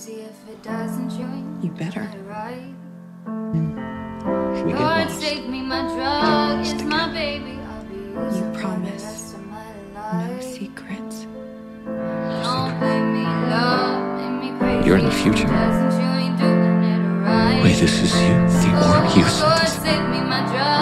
You better. If we get lost, together. You promise. No secrets. You're in the future. Wait, this is you? The orb you sent us.